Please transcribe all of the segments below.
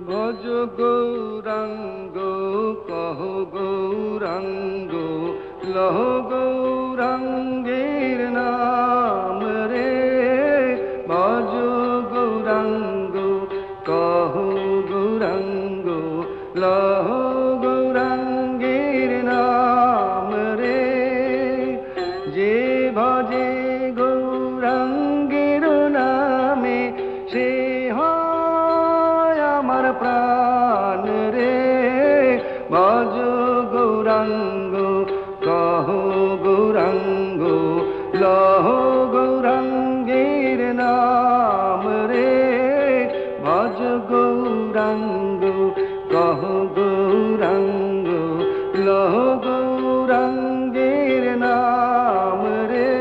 ভজ গৌরাঙ্গ কহ গৌরাঙ্গ লহ গৌরাঙ্গের নাম রে। ভজ গৌরাঙ্গ কহ গৌরাঙ্গ লহ গৌরাঙ্গের নাম রে। যে ভজে গৌরাঙ্গের নামে সে হয় আমার প্রাণ রে। ভজ গৌরাঙ্গ কহ গৌরাঙ্গ লহ গৌরাঙ্গের নাম রে। ভজ গৌরাঙ্গ কহ গৌরাঙ্গ লহ গৌরাঙ্গের নাম রে।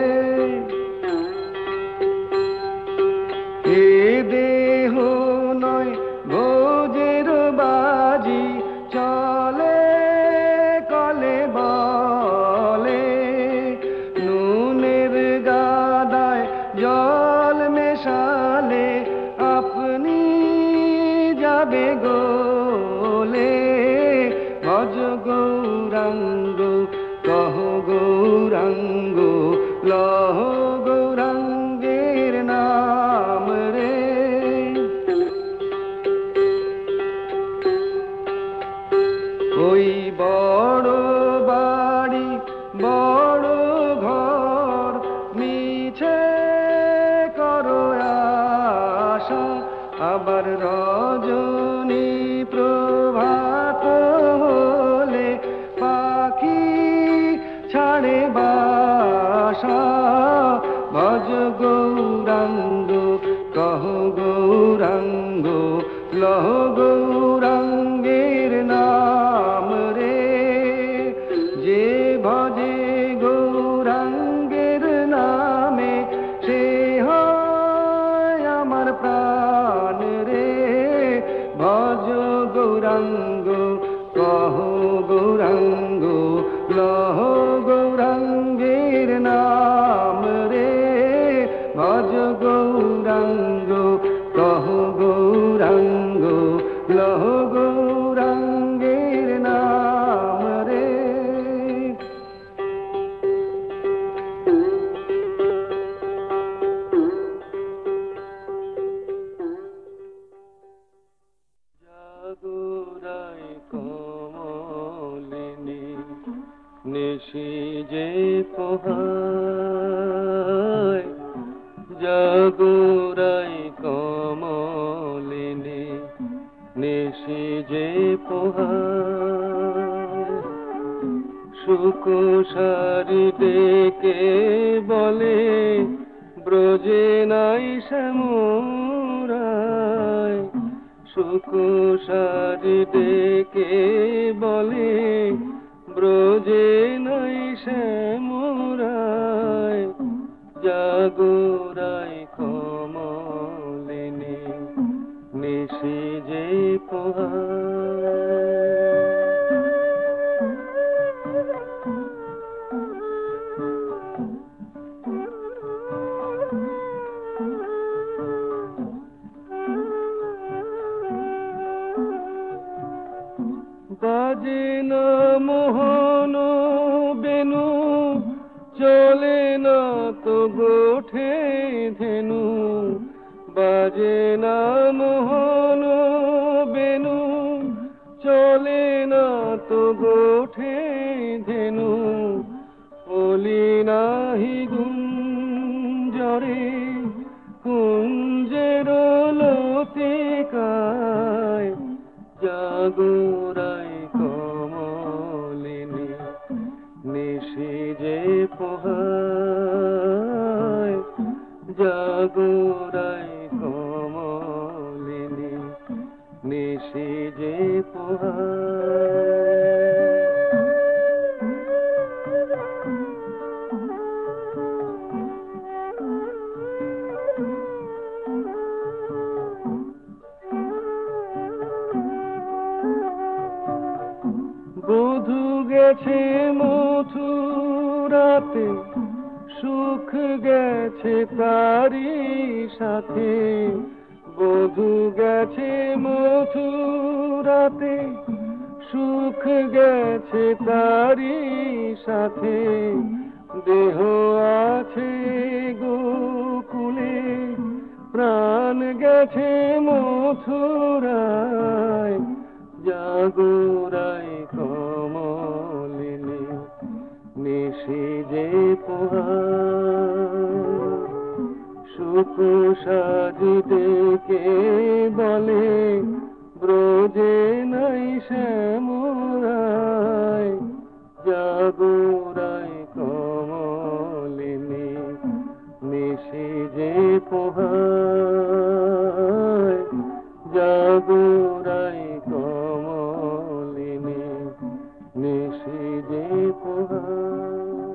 এ দেহ নয় ভোজের বাজি চলে কলে বলে। নুনের গাদায় জল মেশালে আপনি যাবে গোলে। ভজ গৌরাঙ্গ কহ গৌরাঙ্গ লহ গৌরাঙ্গের নাম রে। ওই বড় বাড়ি বড় ঘর মিছে করো আশা। আবার রজনী প্রভাত হলে পাখি ছাড়ে বাসা। ভজ গৌরাঙ্গ কহ গৌরাঙ্গ লহ গৌরাঙ্গের নাম রে। যে ভজে গৌরাঙ্গের নামে সে হয় আমার প্রাণ রে। ভজ গৌরাঙ্গ কহ গৌরাঙ্গ লহ গৌরাঙ্গের নাম রে। ভজ গৌরাঙ্গ কহ গৌরাঙ্গ লহ গৌরাঙ্গের নাম রে। জাগরাই কমলিনী নিশি যে পোহায়। জাগরাই কমলিনী নিশি যে পোহায়। সুকুশারি ডেকে বলে ব্রজে নাই শ্যামরায়। সুকুশারি ডেকে বলে ব্রজে নাই শ্যামরায়। জাগরাই কমলিনী নিশি যে পোহায়। বাজে না মোহন বেনু চলে না তো গোঠে ধেনু। বাজে না মোহন বেনু চলে না তো গোঠে ধেনু। ওলি নাহি গুঞ্জরে কুঞ্জের লতিকায়। জাগরাই কমলিনী নিশি যে পোহায়। জাগরাই কমলিনী নিশি যে পোহায়। বধূ গেছে মথুরাতে সুখ গেছে তারি সাথে। বধূ গেছে মথুরাতে, সুখ গেছে তারি সাথে, দেহ আছে গোকুলে, প্রাণ গেছে মথুরায়, জাগোরাই কমলিনী, নিশি যে পোহায়, সুখ সাজিতে কে বলে, ব্রজে নাই শ্যামরায়, জাগোরাই কমলিনী, নিশি যে পোহায়, জাগোরাই কমলিনী, নিশি যে পোহায়।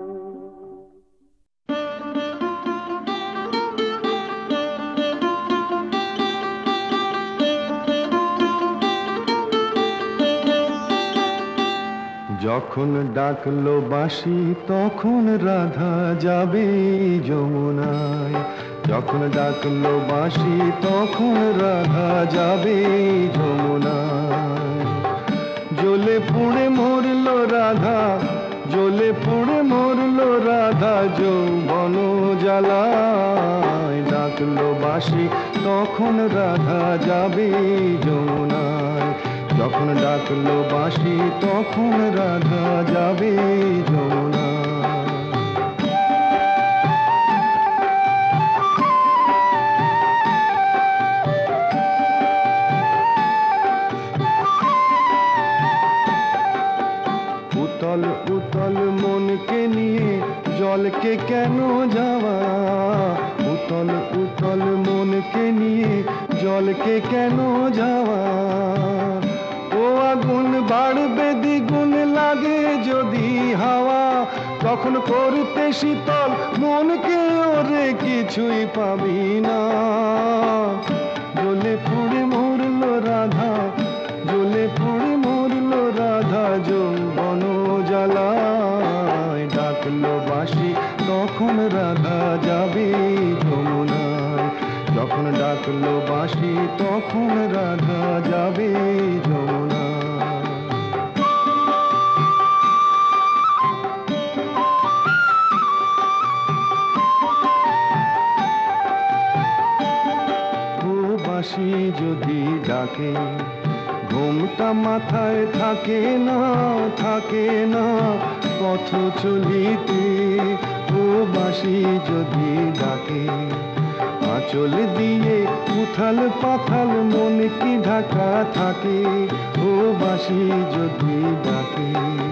যখন ডাকলো বাঁশি তখন রাধা যাবে যমুনায়, যখন ডাকলো বাঁশি তখন রাধা যাবে যমুনায়। জ্বলে পুড়ে মরলো রাধা, জ্বলে পুড়ে মরলো রাধা যৌবন জ্বালায়। ডাকলো বাঁশি তখন রাধা যাবে যমুনায়, যখন ডাকলো বাঁশি তখন রাধা যাবে যমুনায়। উতল উতল মনকে নিয়ে জলকে কেন যাওয়া, উতল উতল মনকে নিয়ে জলকে কেন যাওয়া। ও আগুন বাড়বে দ্বিগুণ লাগে যদি হাওয়া, তখন করতে শীতল মনকে ওরে কিছুই পাবি না। জ্বলে পুড়ে মরলো রাধা, জ্বলে পুড়ে মরলো রাধা যৌবন জ্বালায়। ডাকলো বাঁশি তখন রাধা যাবে যমুনায়, যখন ডাকলো বাঁশি তখন রাধা যাবে যমুনায়। ও বাঁশি যদি ডাকে ঘুমটা মাথায় থাকে না, থাকে না পথ চলিতে। ও বাঁশি যদি ডাকে আঁচল দিয়ে উথাল পাথাল মন কি ঢাকা থাকে। ও বাঁশি যদি ডাকে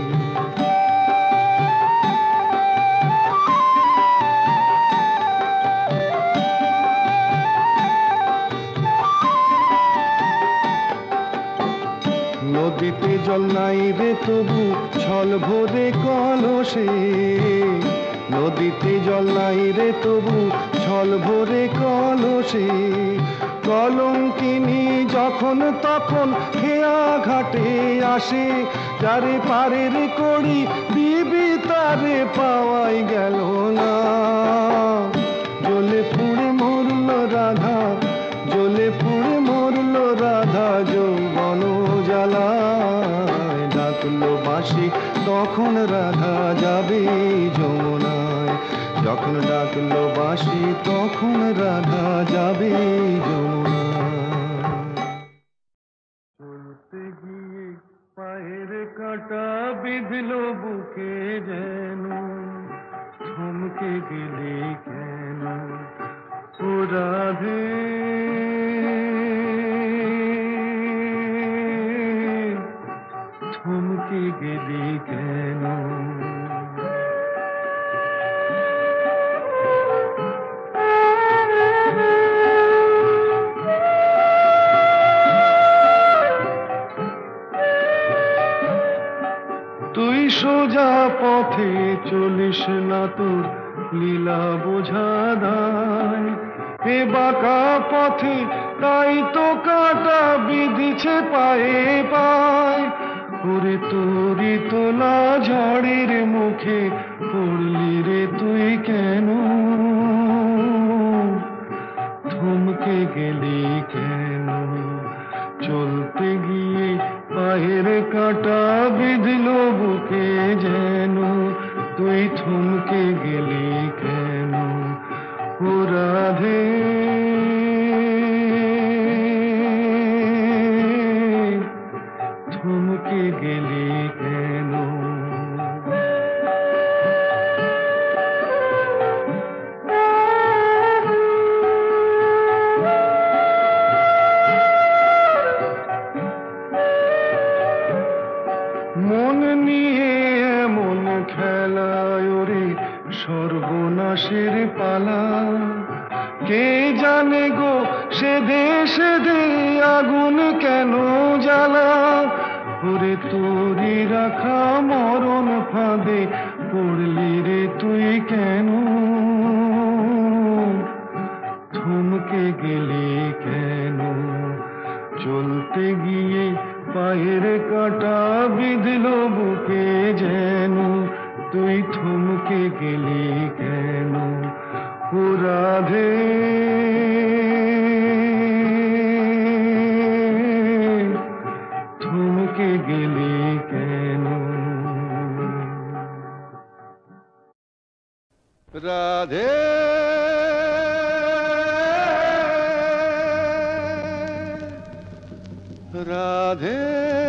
নদীতে জল নাই রে তবু ছল ভরে কলসে, নদীতে জল নাই রে তবু ছল ভরে কলসে। কলঙ্কিনী যখন তখন খেয়া ঘাটে আসে, যারে পারের কড়ি দিবি তারে পাওয়াই গেল না। জ্বলে পুড়ে মরলো রাধা, জ্বলে পুড়ে মরলো রাধা যৌবন জ্বালায়। ডাকলো বাঁশি তখন রাধা যাবে যমুনায়, যখন ডাকলো বাঁশি তখন রাধা যাবে যমুনায়। চলতে গিয়ে পায়ের কাঁটা বিঁধলো বুকে যেন, থমকে গেলে কেন ও রাধে। থমকে গেলি কেন। তুই সোজা পথে চলিস না, তোর লীলা বোঝা দায়। এ বাঁকা পথে তাই তো কাঁটা বিঁধেছে পায়ে পায়। ওরে তোরি তোলা ঝড়ের মুখে পড়লি রে তুই কেন, থমকে গেলি কেন? চলতে গিয়ে পায়ের কাঁটা বিঁধল বুকে যেন, তুই থমকে গেলি কেন? ও রাধে, থমকে গেলি কেন? মন নিয়ে এমন খেলায় ওরে সর্বনাশের পালা, কে জানে গো সে দেশে দে আগুন কেন জ্বালা? ওরে তোরি রাখা মরণ ফাঁদে পড়লি রে তুই কেন? থমকে গেলি কেন? চলতে গিয়ে পায়ের কাঁটা বিঁধল বুকে যেন, তুই থমকে গেলি কেন? ও রাধে, থমকে গেলি কেন? রাধে, রাধে,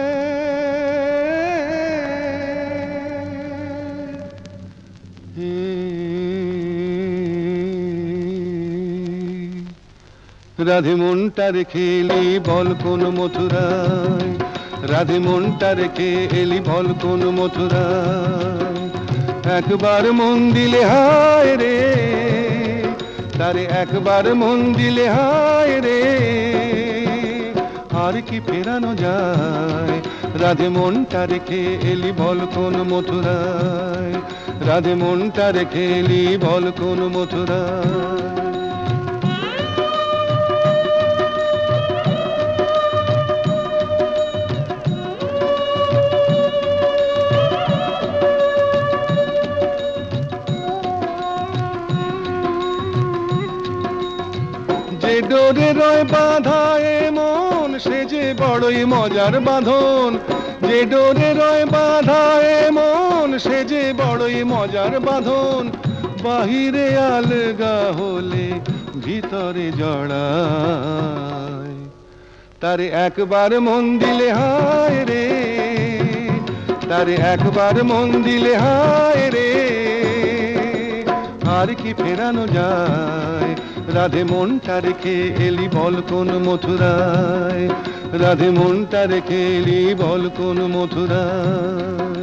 রাধে মনটা রেখে এলি বল কোন মথুরায়, রাধে মনটা রেখে এলি বল কোন মথুরায়। একবার মন দিলে হায় রে, তারে একবার মন দিলে হায় রে, আর কি ফেরানো যায়? রাধে মনটা রেখে এলি বল কোন মথুরায়, রাধে মনটা রেখে এলি বল কোন মথুরায়। যে ডোরে রয় বাঁধা এ মন সে যে বড়ই মজার বাঁধন, যে ডোরে রয় বাঁধা এ মন সে যে বড়ই মজার বাঁধন। বাহিরে আলগা হলে ভিতরে জড়ায়, তারে একবার মন দিলে হায় রে, তারে একবার মন দিলে হায় রে, আর কি ফেরানো যায়? রাধে মনটা রেখে এলি বল কোন মথুরায়, রাধে মনটা রেখে এলি বল কোন মথুরায়।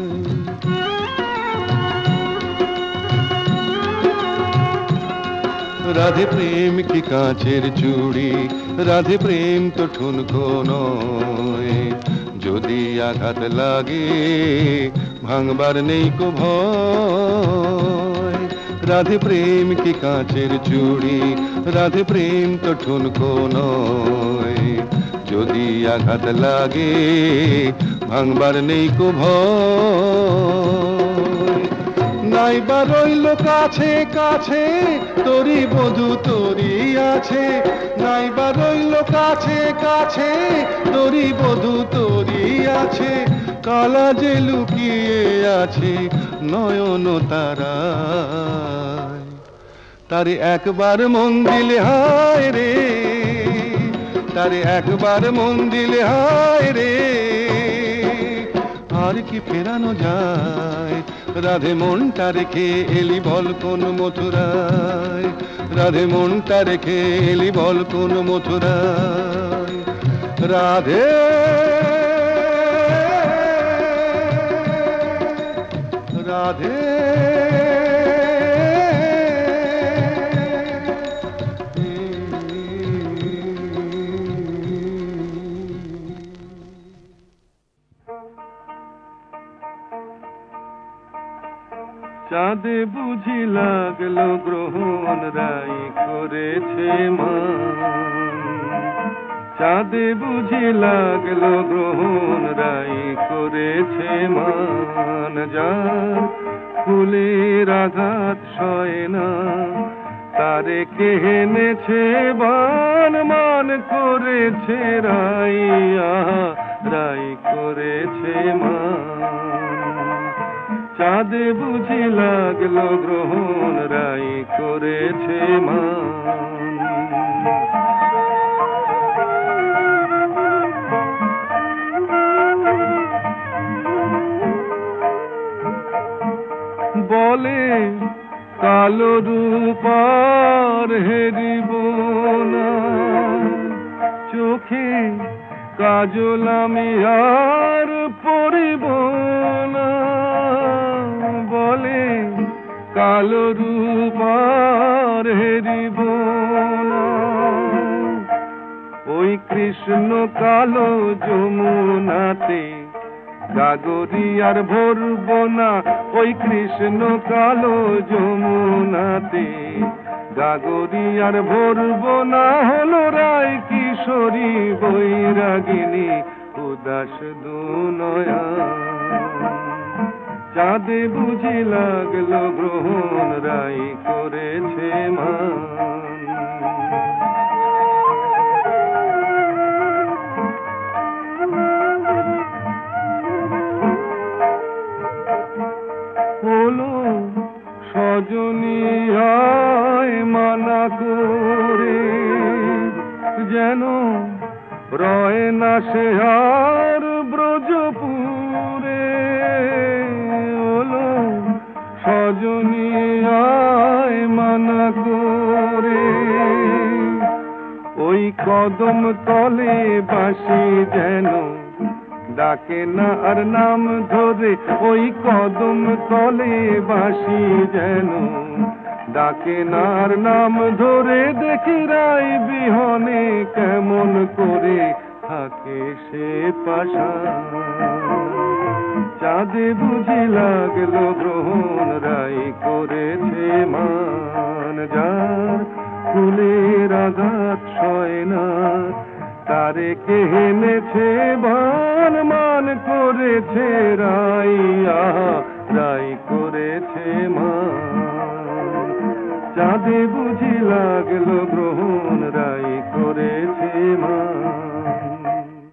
রাধে প্রেম কি কাঁচের চুড়ি, রাধে প্রেম তো ঠুনকো নয়, যদি আঘাত লাগে ভাঙবার নেই কো ভয়। রাধে প্রেম কি কাঁচের চুড়ি, রাধে প্রেম তো ঠুনকো নয়, যদি আঘাত লাগে ভাঙবার নেই কো ভয়। নাইবা রইল কাছে কাছে তোরি বধূ তোরি আছে, নাইবা রইল কাছে কাছে তোরি বধূ তোরি আছে, কালা যে লুকিয়ে আছে নয়ন তারায়। তারে একবার মন দিলে হায় রে, তারে একবার মন দিলে হায় রে, আর কি ফেরানো যায়? রাধে মনটা রেখে এলি বল কোন মথুরায়, রাধে মনটা রেখে এলি বল কোন মথুরায়। রাধে, রাধে, চাঁদে বুঝি লাগলো গ্রহণ রাই করেছে মান, চাঁদে বুঝি লাগলো গ্রহণ রাই করেছে মান। যার ফুলের আঘাত সয় না তারে কে হেনেছে বান, মান করেছে রাই, আহা রাই করেছে মান। চাঁদে বুঝি লাগলো গ্রহণ, রাই করেছে মান। বলে কালো রূপার হেরিব না, চোখে কাজল আমি আর পরিব না। বলে কালো রূপার হেরিব না, ওই কৃষ্ণ কালো যমুনাতে গাগরি আর ভরব না। ওই কৃষ্ণ কালো যমুনাতে গাগরি আর ভরব না। হলো রায় কিশোরী বৈরাগিনী উদাস দুনয়া। চাঁদে বুঝি লাগলো গ্রহণ, রাই করেছে মান। হলো সজনী আয় মানা করে, যেন রয় না সে আর ব্রজপুরে। হলো সজনী আয় মানা করে, ওই কদম তলে বাঁশি যেন ডাকে না আর নাম ধরে। ওই কদম তলে বাঁশি যেন ডাকে না আর নাম ধরে। দেখি রাই বিহনে কেমন করে থাকে সে পাশা। চাঁদে বুঝি লাগলো গ্রহণ, রাই করেছে মান। যার ফুলের আঘাত সয় না, তারে কে হেনেছে বান। মান করেছে রাই, আহা রাই করেছে মান। চাঁদে বুঝি লাগলো গ্রহণ, রাই করেছে মান।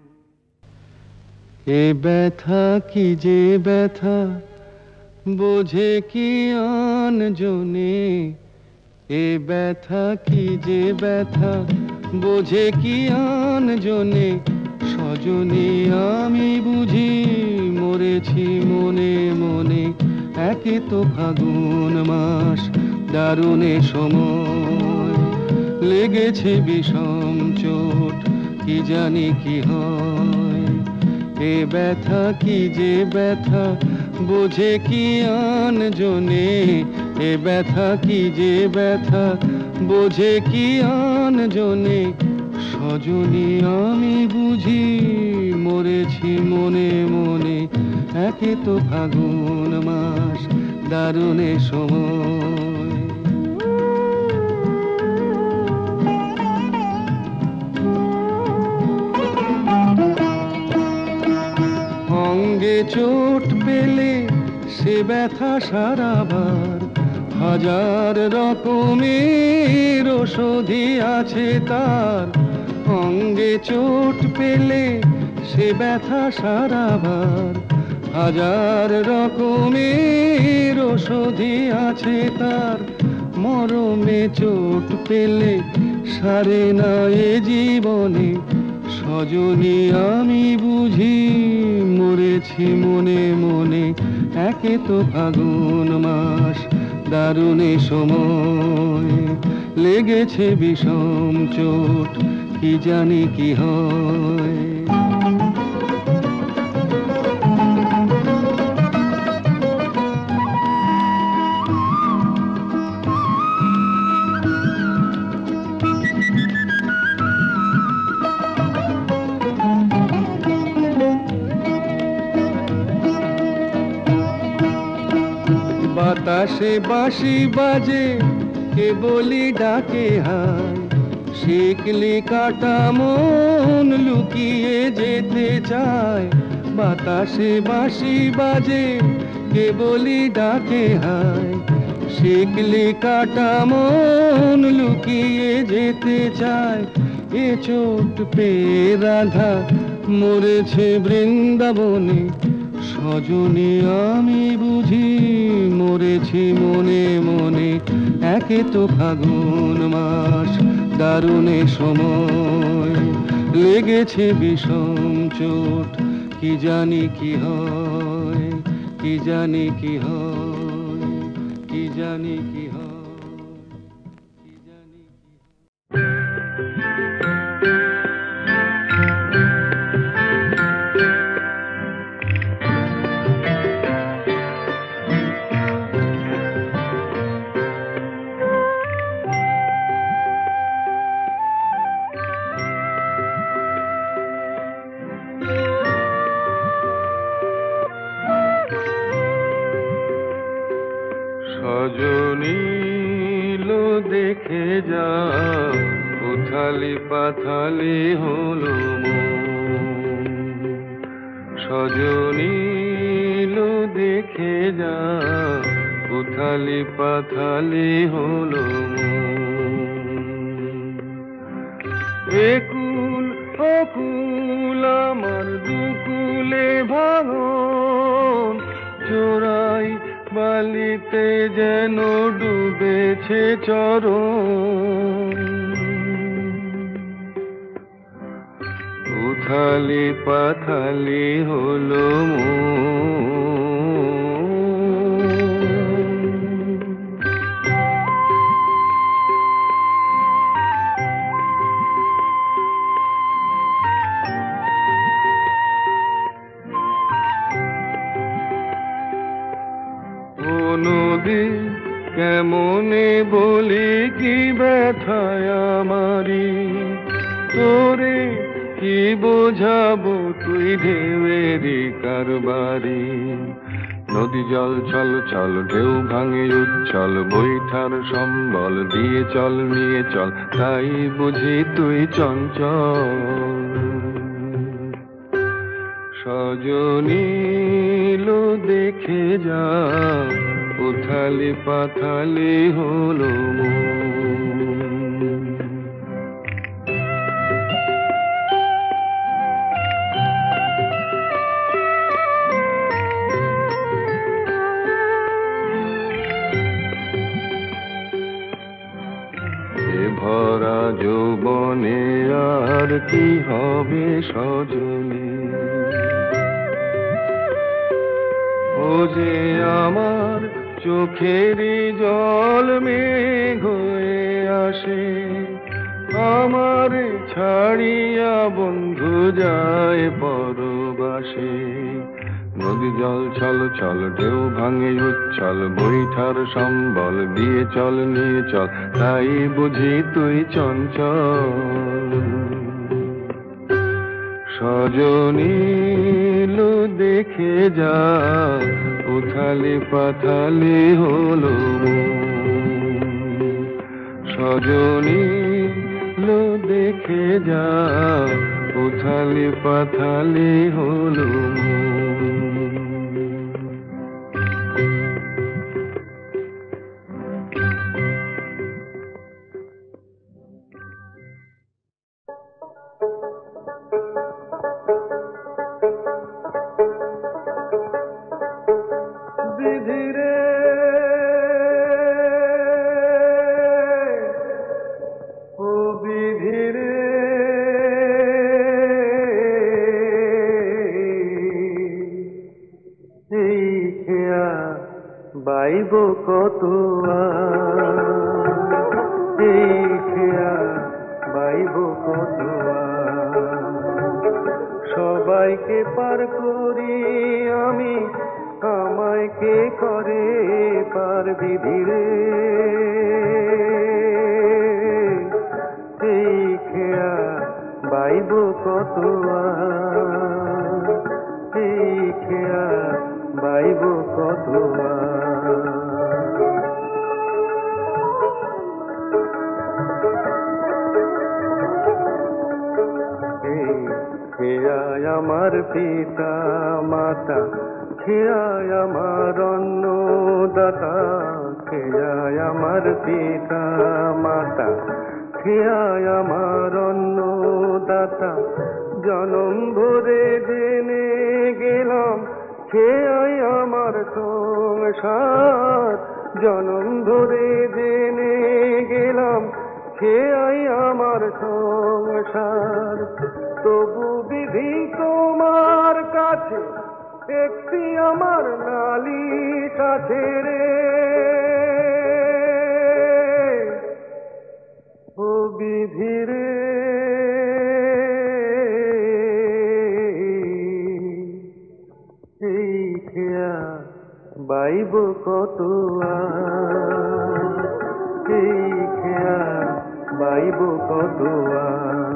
এ ব্যথা কি যে ব্যথা, বোঝে কি আন জনে। এ ব্যথা কি যে ব্যথা, বোঝে কি আন জনে। সজনী আমি বুঝি মরেছি মনে মনে। একে তো ফাগুন মাস, দারুণে সময়, লেগেছে বিষম চোট, কি জানি কি হয়। এ ব্যথা কি যে ব্যথা, বোঝে কি আন জনে। এ ব্যথা কি যে ব্যথা, বোঝে কি আন জনে। সজনী আমি বুঝি মরেছি মনে মনে। একে তো ফাগুন মাস, দারুণে সময়। অঙ্গে চোট পেলে সে ব্যথা সারাবার, হাজার রকমের ওষুধি আছে তার। অঙ্গে চোট পেলে সে ব্যথা সারাবার, হাজার রকমের ওষুধি আছে তার। মরমে চোট পেলে সারে না এ জীবনে। সজনী আমি বুঝি মরেছি মনে মনে। একে তো ফাগুন মাস, দারুণে সময়, লেগেছে বিষম চোট, কি জানি কি হয়। বাতাসে বাঁশি বাজে, কে বলি ডাকে হায়। শিকলি কাটা মন লুকিয়ে যেতে চায়। বাতাসে বাঁশি বাজে, কে বলি ডাকে হায়। শিকলি কাটা মন লুকিয়ে যেতে চায়, এ চোট পেয়ে রাধা মরেছে বৃন্দাবনে। সজনী আমি বুঝি মরেছি মনে মনে, একে তো ফাগুন মাস দারুণে সময়, লেগেছে বিষম চোট, কি জানি কি হয়, কি জানি কি হয়, কি জানি কি হয়, কি জানি কি সজনী লো দেখে যা, উথালি পাথালি হলো মন। সজনী লো দেখে যা, উথালি পাথালি হলো মন। একুল অকুল আমার দুকুলে ভাঙন, চোরাই বালিতে যেন ডুবেছে চরণ। উথালি পাথালি হলো মন। ও নদী কেমনে বলি কি ব্যথায় আমারি, তোরে কি বোঝাবো তুই ঢেউয়েরই কারবারি। নদী জল চল চল ঢেউ ভাঙে উচ্ছল, বৈঠার সম্বল দিয়ে চল নিয়ে চল, তাই বুঝি তুই চঞ্চল। সজনী লো দেখে যা, উথালি পাথালি হলো মন। এ ভরা যৌবনে আর কি হবে সজনী, ও যে আমার চোখেরই জল মেঘ হয়ে আসে, আমার ছাড়িয়া বন্ধু যায় পরবাসে। নদী জল ছল ছল ঢেউ ভাঙে উচ্ছল, বৈঠার সম্বল দিয়ে চল নিয়ে চল, তাই বুঝি তুই চঞ্চল। সজনী লো দেখে যা, উথালি পাথালি হলো মন। সজনী লো দেখে যা, উথালি পাথালি হলো মন। বিধিরে ও বিধিরে, এই খেয়া বাইব কত আর, এই খেয়া বাইব কত আর। সবাইকে পার করি আমি, আমায় কে করে পার বিধিরে। এই খেয়া বাইব কত আর, এই খেয়া বাইব কত আর। খেয়ায় আমার পিতা মাতা, খেয়ায় আমার অন্নদাতা, খেয়ায় আমার পিতা মাতা, খেয়ায় আমার অন্নদাতা, জনম ভরে জেনে গেলাম খেয়াই আমার সংসার, জনম ধরে জেনে গেলাম খেয়াই আমার সংসার। তবু বিধি তোমার কাছে একটি আমার নালিশ আছে রে, ও বিধি রে, এই খেয়া বাইব কত আর, এই খেয়া বাইব কত আর।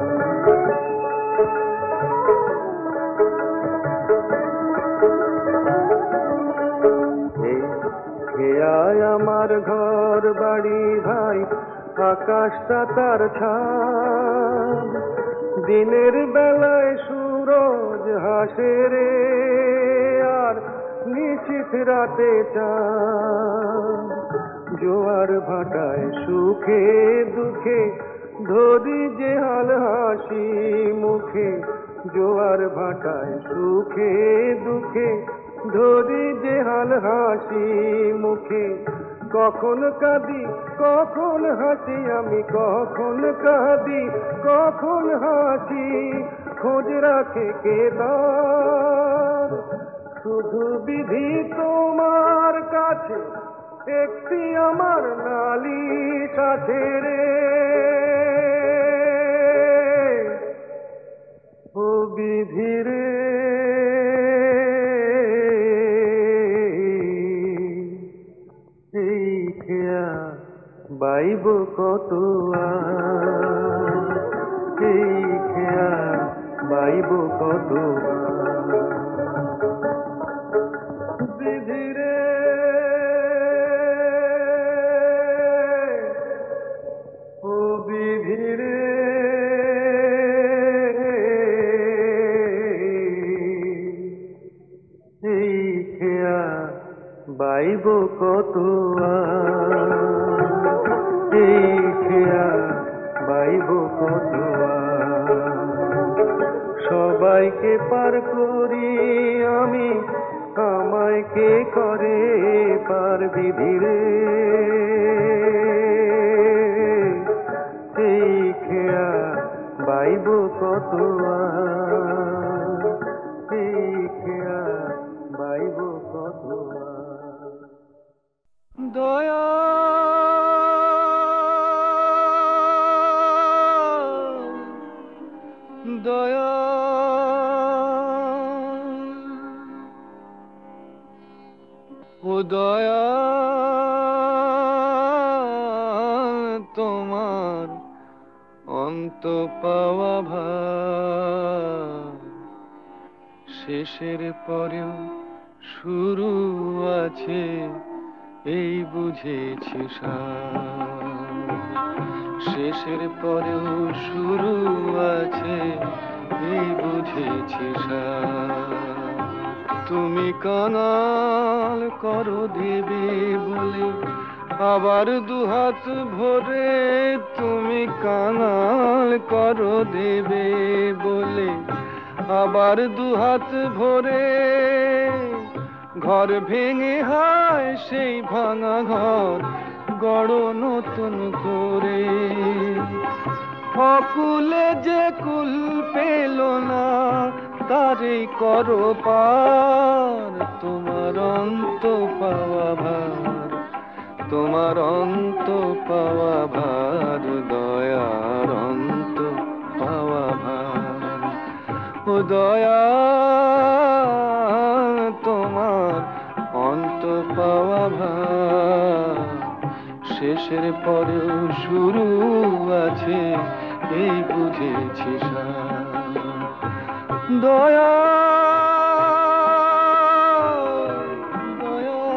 এই খেয়ায় আমার ঘর বাড়ি ভাই, আকাশটা তার ছাদ, দিনের বেলায় সূরজ হাসে রে, আর নিশীথ রাতে চাঁদ। জোয়ার ভাটায় সুখে দুঃখে ধরি যে হাল হাসি মুখে, জোয়ার ভাটায় সুখে দুঃখে ধরি যে হাল হাসি মুখে। কখন কাঁদি কখন হাসি আমি, কখন কাঁদি কখন হাসি, খোঁজ রাখে কে তার? শুধু বিধি তোমার কাছে একটি আমার নালিশ আছে রে, ও বিধি রে, এই খেয়া বাইব কত আর, এই খেয়া বাইব কত আর। বিধি রে, ও বিধি রে, এই খেয়া বাইব কত আর, এই খেয়া বাইব কত আর। সবাইকে পার করি আমি, আমায় কে করে পার বিধি রে, এই খেয়া বাইব কত আর, এই খেয়া বাইব কত আর। দয়া দয়া ও দয়া, তোমার অন্ত পাওয়া ভার, শেষের পরেও শুরু আছে এই বুঝেছি সার, শেষের পরেও শুরু আছে এই বুঝেছি সার। তুমি কানাল করো দেবে বলে আবার দুহাত ভরে, তুমি কানাল করো দেবে বলে আবার দুহাত ভরে, ঘর ভেঙে হায় সেই ভাঙা ঘর গড় নতুন করে। অকুলে যে কুল পেল না তারই করো পার, তোমার অন্ত পাওয়া ভার, তোমার অন্ত পাওয়া ভার, দয়ার অন্ত পাওয়া ভার। ও দয়া, তোমার অন্ত পাওয়া ভার, শেষের পরেও শুরু আছে এই বুঝেছি সার। দয়া দয়া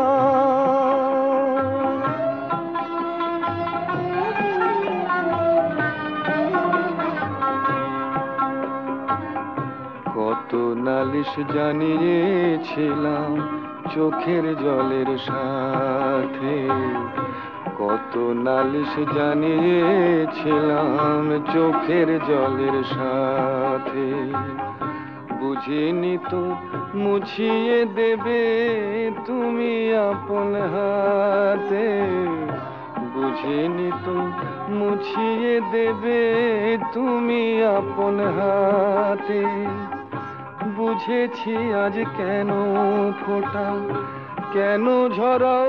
কত নালিশ জানিয়েছিলাম চোখের জলের সার, সাথে কত নালিশ জানিয়েছিলাম চোখের জলের সাথে। বুঝিনি তো মুছিয়ে দেবে তুমি আপন হাতে, বুঝিনি তো মুছিয়ে দেবে তুমি আপন হাতে। বুঝেছি আজ কেন ফোটা, কেন ঝরাও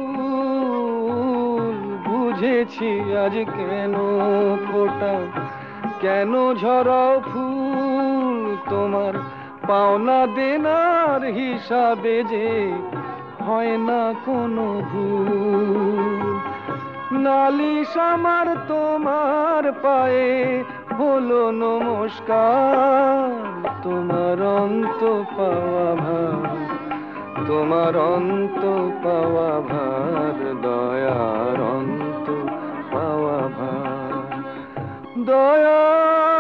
ফুল, বুঝেছি আজ কেন ফোটা, কেন ঝরাও ফুল। তোমার পাওনা দেনার হিসাবে যে হয় না কোনো ভুল। নালিশ আমার তোমার পায়ে হলো নমস্কার, তোমার অন্ত পাওয়া ভার, তোমার অন্ত পাওয়া ভার, দয়ার অন্ত পাওয়া ভার, দয়া